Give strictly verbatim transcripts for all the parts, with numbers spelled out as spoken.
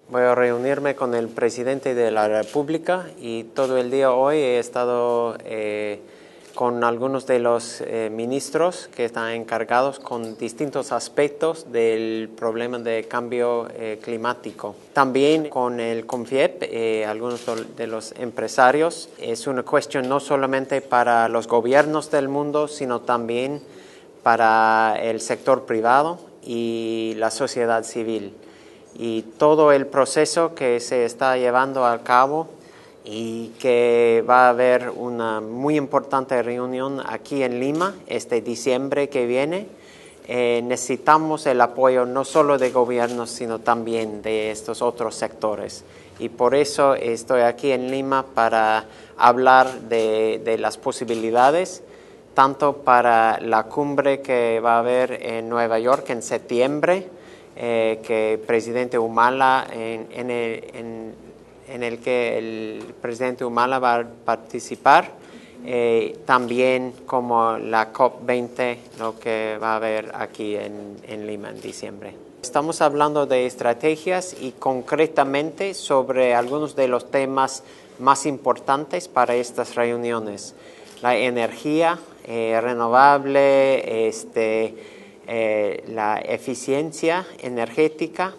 Voy a reunirme con el presidente de la República y todo el día hoy he estado eh, con algunos de los eh, ministros que están encargados con distintos aspectos del problema de cambio eh, climático. También con el CONFIEP, eh, algunos de los empresarios. Es una cuestión no solamente para los gobiernos del mundo, sino también para el sector privado y la sociedad civil. Y todo el proceso que se está llevando a cabo y que va a haber una muy importante reunión aquí en Lima este diciembre que viene. Eh, necesitamos el apoyo no solo de gobiernos, sino también de estos otros sectores. Y por eso estoy aquí en Lima para hablar de, de las posibilidades, tanto para la cumbre que va a haber en Nueva York en septiembre, Eh, que el presidente Humala, en, en, el, en, en el que el presidente Humala va a participar, eh, también como la COP veinte, lo que va a haber aquí en, en Lima en diciembre. Estamos hablando de estrategias y concretamente sobre algunos de los temas más importantes para estas reuniones. La energía eh, renovable, este, Eh, la eficiencia energética,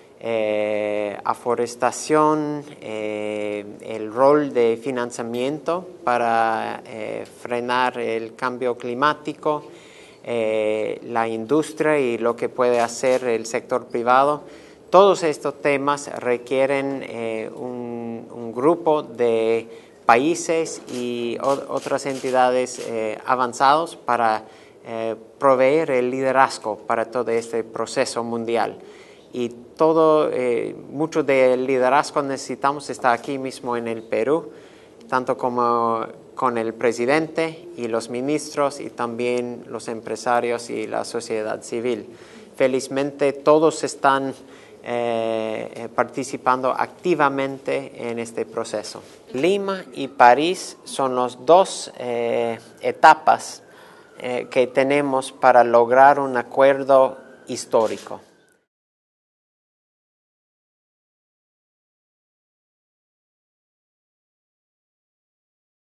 eh, aforestación, eh, el rol de financiamiento para eh, frenar el cambio climático, eh, la industria y lo que puede hacer el sector privado. Todos estos temas requieren eh, un, un grupo de países y otras entidades eh, avanzados para Eh, proveer el liderazgo para todo este proceso mundial. Y todo, eh, mucho del liderazgo necesitamos está aquí mismo en el Perú, tanto como con el presidente y los ministros y también los empresarios y la sociedad civil. Felizmente todos están eh, participando activamente en este proceso. Lima y París son las dos eh, etapas Eh, que tenemos para lograr un acuerdo histórico.